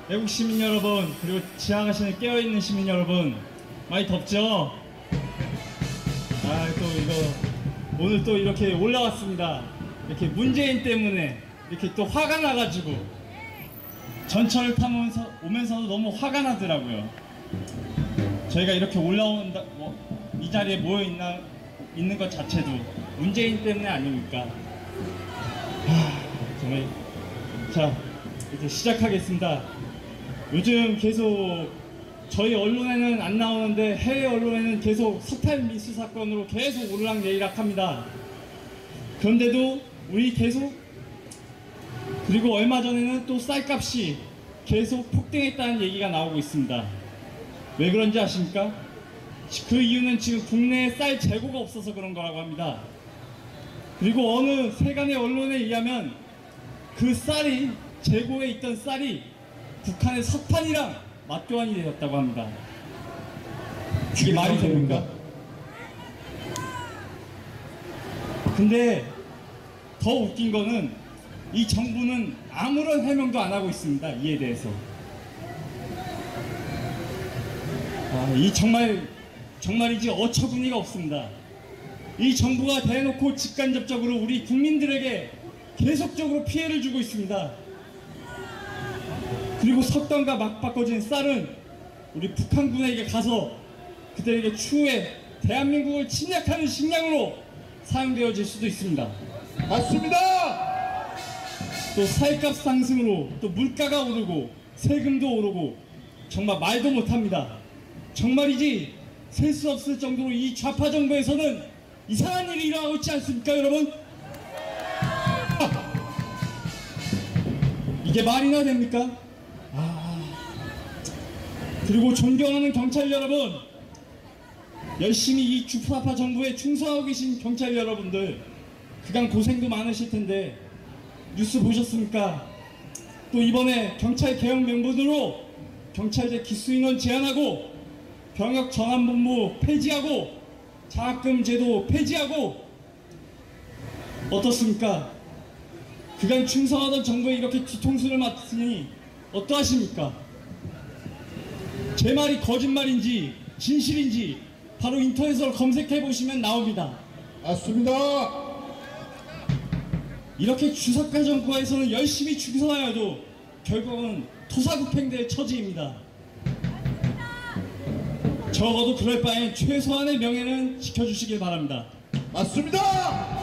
외국 시민 여러분, 그리고 지하가시는 깨어있는 시민 여러분, 많이 덥죠? 또 이거 오늘 또 이렇게 올라왔습니다. 이렇게 문재인 때문에 이렇게 또 화가 나가지고 전철을 오면서도 너무 화가 나더라고요. 저희가 이렇게 올라온다, 이 자리에 있는 것 자체도 문재인 때문에 아닙니까? 정말. 자, 이제 시작하겠습니다. 요즘 계속 저희 언론에는 안 나오는데 해외 언론에는 계속 석탈 미수 사건으로 계속 오르락내리락 합니다. 그런데도 우리 계속, 그리고 얼마 전에는 또 쌀값이 계속 폭등했다는 얘기가 나오고 있습니다. 왜 그런지 아십니까? 그 이유는 지금 국내에 쌀 재고가 없어서 그런 거라고 합니다. 그리고 어느 세간의 언론에 의하면 그 쌀이, 재고에 있던 쌀이 북한의 석탄이랑 맞교환이 되었다고 합니다. 이게 말이 됩니까? 근데 더 웃긴 거는 이 정부는 아무런 해명도 안 하고 있습니다. 이에 대해서. 정말이지 어처구니가 없습니다. 이 정부가 대놓고 직간접적으로 우리 국민들에게 계속적으로 피해를 주고 있습니다. 그리고 석탄과 맞바꿔진 쌀은 우리 북한군에게 가서 그들에게 추후에 대한민국을 침략하는 식량으로 사용되어질 수도 있습니다. 맞습니다. 또 쌀값 상승으로 또 물가가 오르고 세금도 오르고 정말 말도 못합니다. 정말이지 셀 수 없을 정도로 이 좌파 정부에서는 이상한 일이 일어나고 있지 않습니까, 여러분? 이게 말이나 됩니까? 그리고 존경하는 경찰 여러분, 열심히 이 좌파 정부에 충성하고 계신 경찰 여러분들, 그간 고생도 많으실 텐데 뉴스 보셨습니까? 또 이번에 경찰 개혁 명분으로 경찰대 기수인원 제한하고 병역 전환본부 폐지하고 장학금 제도 폐지하고, 어떻습니까? 그간 충성하던 정부에 이렇게 뒤통수를 맞으니 어떠하십니까? 제 말이 거짓말인지 진실인지 바로 인터넷으로 검색해 보시면 나옵니다. 맞습니다. 이렇게 주석가 정부에서는 열심히 충성하여도 결국은 토사구팽대의 처지입니다. 적어도 그럴 바엔 최소한의 명예는 지켜주시길 바랍니다. 맞습니다.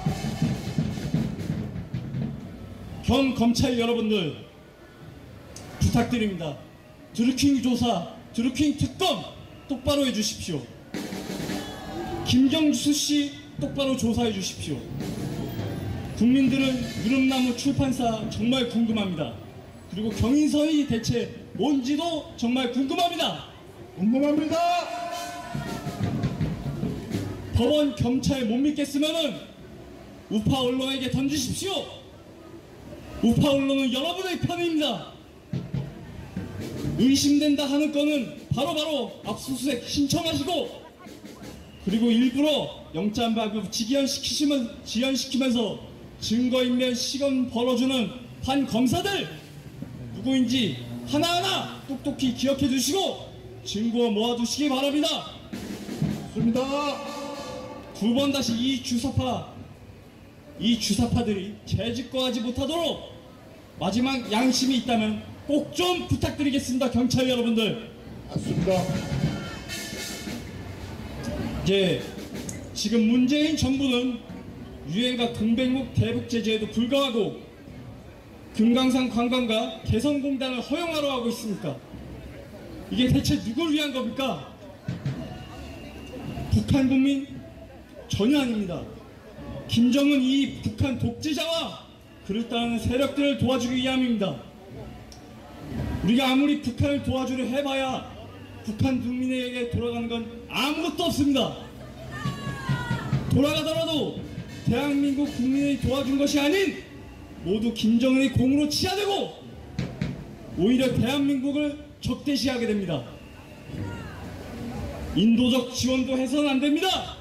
현 검찰 여러분들 부탁드립니다. 드루킹 조사, 드루킹 특검 똑바로 해주십시오. 김경수 씨 똑바로 조사해 주십시오. 국민들은 무릎나무 출판사 정말 궁금합니다. 그리고 경인선이 대체 뭔지도 정말 궁금합니다. 궁금합니다. 법원, 경찰 못 믿겠으면은 우파 언론에게 던지십시오. 우파 언론은 여러분의 편입니다. 의심된다 하는 건은 바로바로 압수수색 신청하시고, 그리고 일부러 영장 발부 지연시키면서 증거인멸 시간 벌어주는 반 검사들 누구인지 하나하나 똑똑히 기억해 두시고 증거 모아두시기 바랍니다. 맞습니다. 두 번 다시 이 주사파들이 재집거하지 못하도록 마지막 양심이 있다면 꼭 좀 부탁드리겠습니다. 경찰 여러분들. 맞습니다. 지금 문재인 정부는 유엔과 동백목 대북 제재에도 불과하고 금강산 관광과 개성공단을 허용하러 하고 있습니까? 이게 대체 누굴 위한 겁니까? 북한 국민? 전혀 아닙니다. 김정은 이 북한 독재자와 그를 따르는 세력들을 도와주기 위함입니다. 우리가 아무리 북한을 도와주려 해봐야 북한 국민에게 돌아가는 건 아무것도 없습니다. 돌아가더라도 대한민국 국민이 도와준 것이 아닌 모두 김정은의 공으로 치하되고 오히려 대한민국을 적대시하게 됩니다. 인도적 지원도 해서는 안 됩니다.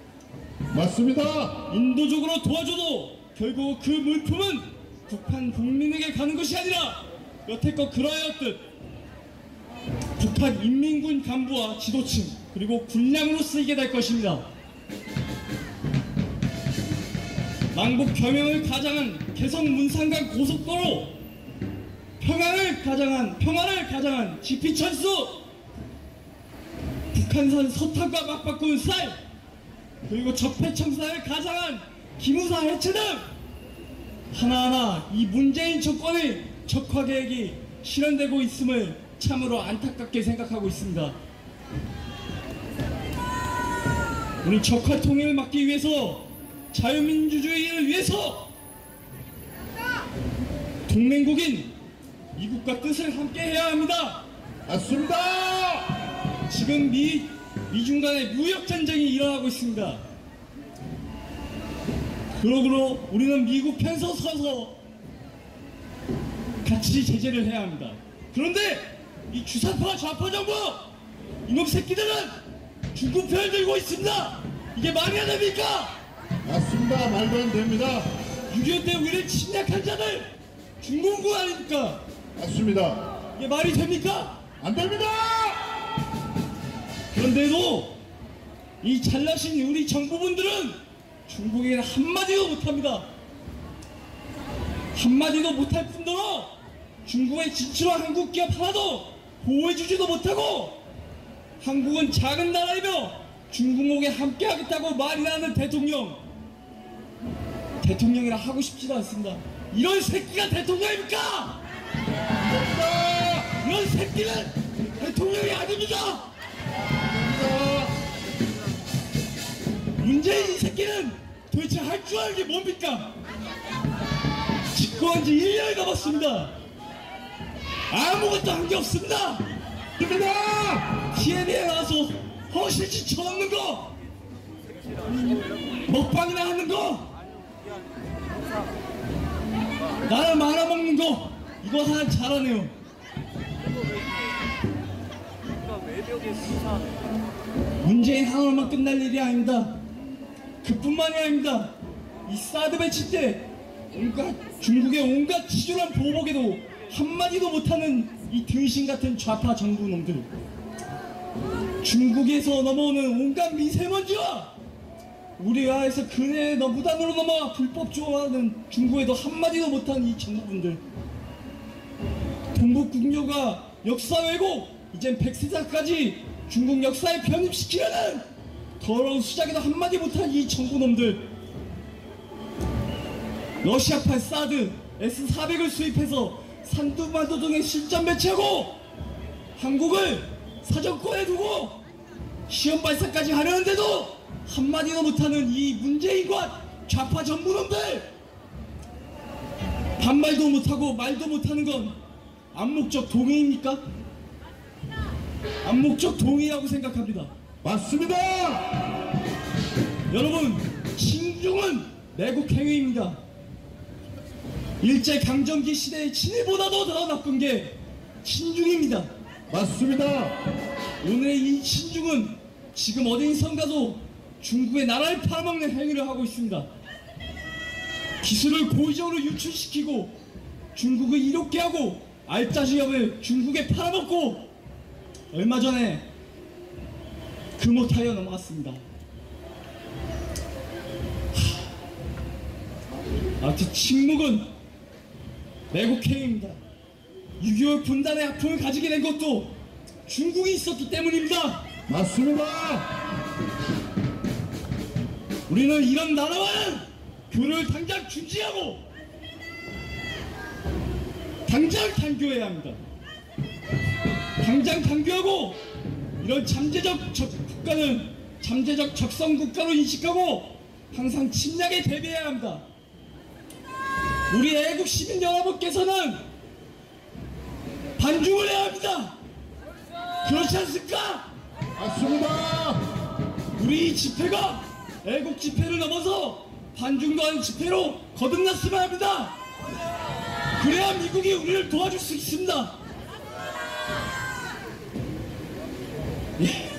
맞습니다. 인도적으로 도와줘도 결국 그 물품은 북한 국민에게 가는 것이 아니라 여태껏 그러하였듯 북한 인민군 간부와 지도층 그리고 군량으로 쓰이게 될 것입니다. 망국 겸용을 가장한 개성 문산간 고속도로, 평화를 가장한 지피철수, 북한산 서탄과 맞바꾼 쌀, 그리고 적폐청사를 가장한 기무사 해체 등 하나하나 이 문재인 정권의 적화 계획이 실현되고 있음을 참으로 안타깝게 생각하고 있습니다. 우리 적화 통일을 막기 위해서, 자유민주주의를 위해서 동맹국인 미국과 뜻을 함께 해야 합니다. 맞습니다. 지금 미중 간의 무역 전쟁이 일어나고 있습니다. 그러므로 우리는 미국 편서 서서 같이 제재를 해야 합니다. 그런데 이 주사파 좌파 정부 이놈 새끼들은 중국 편을 들고 있습니다. 이게 말이 안 됩니까? 맞습니다. 말도 안 됩니다. 6.25 때 우리를 침략한 자들 중공군 아닙니까? 맞습니다. 이게 말이 됩니까? 안 됩니다. 그런데도 이 잘나신 우리 정부분들은 중국에게는 한마디도 못합니다. 한마디도 못할 뿐더러 중국에 진출한 한국 기업 하나도 보호해주지도 못하고, 한국은 작은 나라이며 중국목에 함께하겠다고 말이나 하는 대통령이라 하고 싶지도 않습니다. 이런 새끼가 대통령입니까? 이런 새끼는 대통령이 아닙니다. 문재인 이 새끼는 도대체 할 줄 아는 게 뭡니까? 집권한 지 1년이 넘었습니다. 아무것도 한 게 없습니다. TV에 나와서 허실지 쳐먹는 거, 먹방이나 하는 거, 나를 말아먹는 거, 이거 하나 잘하네요. 문재인 하나로만 끝날 일이 아닙니다. 그뿐만이 아닙니다. 이 사드 배치 때 중국의 온갖 치졸한 보복에도 한마디도 못하는 이 등신같은 좌파 정부 놈들, 중국에서 넘어오는 온갖 미세먼지와 우리나라에서 근해에 무단으로 넘어와 불법 조업하는 중국에도 한마디도 못하는 이 정부분들, 동북 국녀가 역사 왜곡, 이젠 백세사까지 중국 역사에 편입시키려는 더러운 수작에도 한마디 못한 이 정부놈들, 러시아판 사드 S-400을 수입해서 산두만도 등에 실전 배치하고 한국을 사정권에 두고 시험 발사까지 하려는데도 한마디도 못하는 이 문재인과 좌파 정부놈들, 반말도 못하고 말도 못하는 건 암묵적 동의입니까? 암묵적 동의라고 생각합니다. 맞습니다. 여러분, 친중은 매국 행위입니다. 일제강점기 시대의 친일보다도 더 나쁜 게 친중입니다. 맞습니다. 오늘의 이 친중은 지금 어디선 가도 중국의 나라를 팔아먹는 행위를 하고 있습니다. 기술을 고의적으로 유출시키고 중국을 이롭게 하고 알짜지업을 중국에 팔아먹고 얼마 전에 금호타이어 넘어갔습니다. 아무튼 침묵은 매국행위입니다. 6.25 분단의 아픔을 가지게 된 것도 중국이 있었기 때문입니다. 맞습니다. 우리는 이런 나라와는 교류를 당장 중지하고 당장 단교해야 합니다. 당장 단교하고 이런 국가는 잠재적 적성 국가로 인식하고 항상 침략에 대비해야 합니다. 우리 애국 시민 여러분께서는 반중을 해야 합니다. 그렇지 않습니까? 맞습니다. 우리 이 집회가 애국 집회를 넘어서 반중도 하는 집회로 거듭났으면 합니다. 그래야 미국이 우리를 도와줄 수 있습니다. 예.